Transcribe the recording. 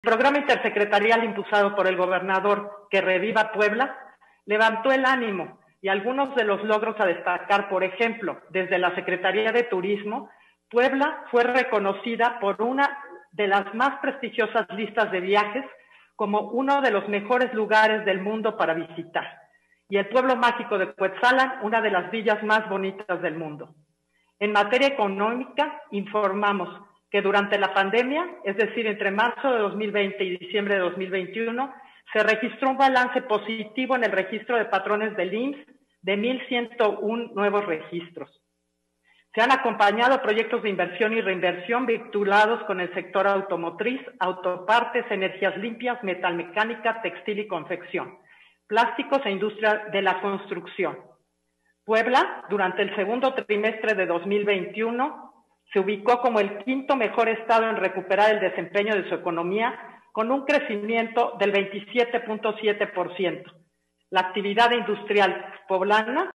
El programa intersecretarial impulsado por el gobernador Que Reviva Puebla levantó el ánimo y algunos de los logros a destacar, por ejemplo, desde la Secretaría de Turismo, Puebla fue reconocida por una de las más prestigiosas listas de viajes como uno de los mejores lugares del mundo para visitar, y el pueblo mágico de Cuetzalan, una de las villas más bonitas del mundo. En materia económica, informamos que durante la pandemia, es decir, entre marzo de 2020 y diciembre de 2021, se registró un balance positivo en el registro de patrones del IMSS de 1,101 nuevos registros. Se han acompañado proyectos de inversión y reinversión vinculados con el sector automotriz, autopartes, energías limpias, metalmecánica, textil y confección, plásticos e industria de la construcción. Puebla, durante el segundo trimestre de 2021, se ubicó como el quinto mejor estado en recuperar el desempeño de su economía, con un crecimiento del 27.7%. La actividad industrial poblana